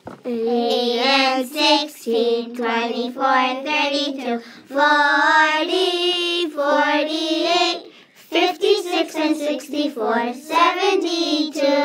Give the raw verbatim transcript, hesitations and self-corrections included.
eight and sixteen, twenty-four, thirty-two, forty, forty-eight, fifty-six and sixty-four, seventy-two.